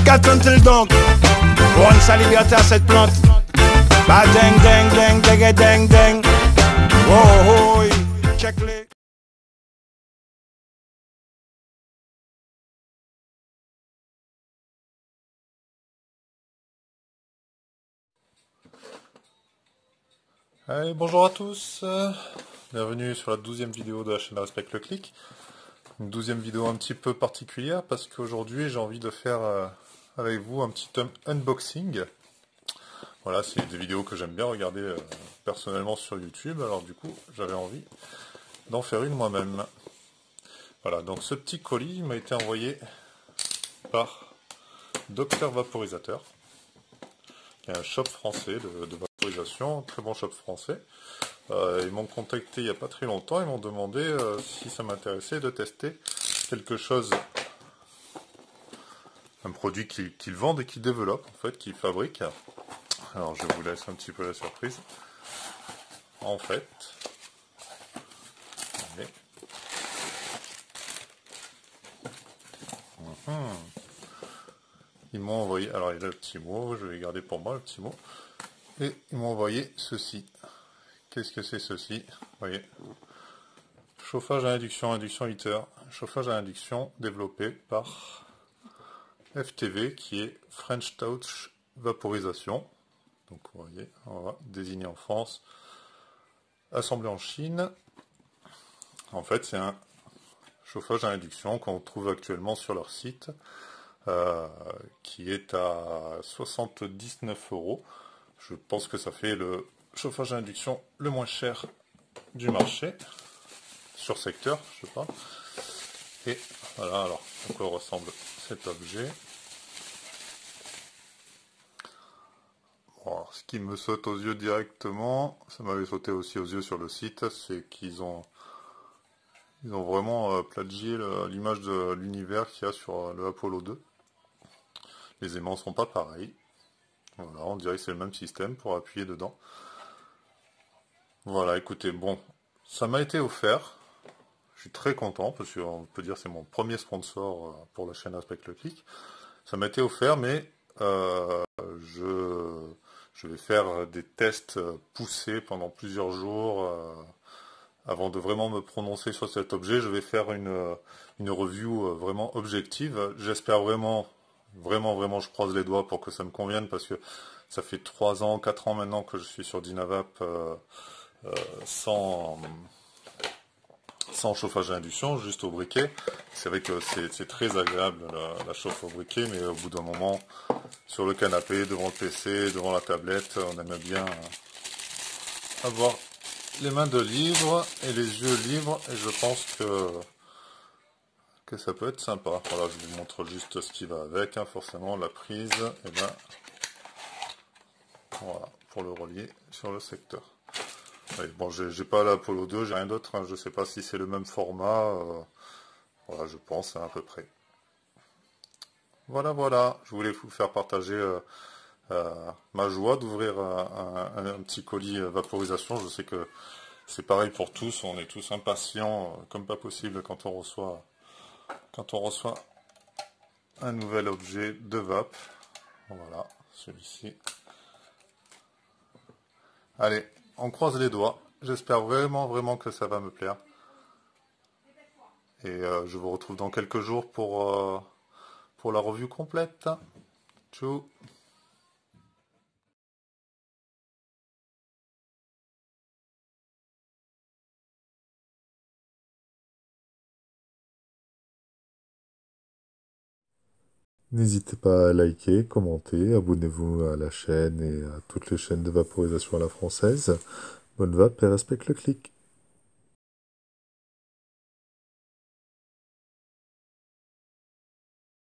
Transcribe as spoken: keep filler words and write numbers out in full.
Qu'attend-il donc pour rendre sa liberté à cette plante? Bah ding ding ding ding ding ding. Oh oh, oh, check les. Allez, bonjour à tous, euh, bienvenue sur la douzième vidéo de la chaîne Respecte le Clic. Une douzième vidéo un petit peu particulière parce qu'aujourd'hui j'ai envie de faire euh, avec vous un petit un unboxing. Voilà, c'est des vidéos que j'aime bien regarder euh, personnellement sur YouTube, alors du coup j'avais envie d'en faire une moi-même. Voilà, donc ce petit colis m'a été envoyé par Docteur Vaporisateur, qui est un shop français de, de vaporisation, un très bon shop français. Euh, ils m'ont contacté il n'y a pas très longtemps, ils m'ont demandé euh, si ça m'intéressait de tester quelque chose, un produit qu'ils qu'ils vendent et qu'ils développent, en fait, qu'ils fabriquent. Alors je vous laisse un petit peu la surprise. En fait, allez. Hum. Ils m'ont envoyé, alors il y a le petit mot, je vais garder pour moi le petit mot, et ils m'ont envoyé ceci. Qu'est-ce que c'est ceci? Vous voyez, chauffage à induction, induction heater, chauffage à induction développé par F T V, qui est French Touch Vaporisation. Donc vous voyez, on va désigner en France, assemblé en Chine. En fait, c'est un chauffage à induction qu'on trouve actuellement sur leur site, euh, qui est à soixante-dix-neuf euros. Je pense que ça fait le chauffage à induction le moins cher du marché, sur secteur, je sais pas. Et voilà, alors, à quoi ressemble cet objet. Bon, alors, ce qui me saute aux yeux directement, ça m'avait sauté aussi aux yeux sur le site, c'est qu'ils ont ils ont vraiment euh, plagié l'image de l'univers qu'il y a sur euh, le Apollo deux. Les aimants sont pas pareils. Voilà, on dirait que c'est le même système pour appuyer dedans. Voilà, écoutez, bon, ça m'a été offert. Je suis très content parce qu'on peut dire que c'est mon premier sponsor pour la chaîne Respecte le Clic. Ça m'a été offert, mais euh, je, je vais faire des tests poussés pendant plusieurs jours euh, avant de vraiment me prononcer sur cet objet. Je vais faire une, une review vraiment objective. J'espère vraiment, vraiment, vraiment, je croise les doigts pour que ça me convienne parce que ça fait trois ans, quatre ans maintenant que je suis sur Dynavap euh, euh, sans... sans chauffage à induction, juste au briquet. C'est vrai que c'est très agréable la, la chauffe au briquet, mais au bout d'un moment, sur le canapé, devant le P C, devant la tablette, on aime bien avoir les mains de libre et les yeux libres, et je pense que, que ça peut être sympa. Voilà, je vous montre juste ce qui va avec, hein, forcément la prise, et ben voilà, pour le relier sur le secteur. Oui, bon, j'ai pas l'Apollo deux, j'ai rien d'autre, hein, je sais pas si c'est le même format, euh, voilà, je pense hein, à peu près. Voilà, voilà, je voulais vous faire partager euh, euh, ma joie d'ouvrir un, un, un petit colis vaporisation. Je sais que c'est pareil pour tous, on est tous impatients, euh, comme pas possible quand on reçoit, quand on reçoit un nouvel objet de vape. Voilà, celui-ci. Allez, on croise les doigts. J'espère vraiment, vraiment que ça va me plaire. Et euh, je vous retrouve dans quelques jours pour, euh, pour la revue complète. Tchou. N'hésitez pas à liker, commenter, abonnez-vous à la chaîne et à toutes les chaînes de vaporisation à la française. Bonne vape et respecte le clic.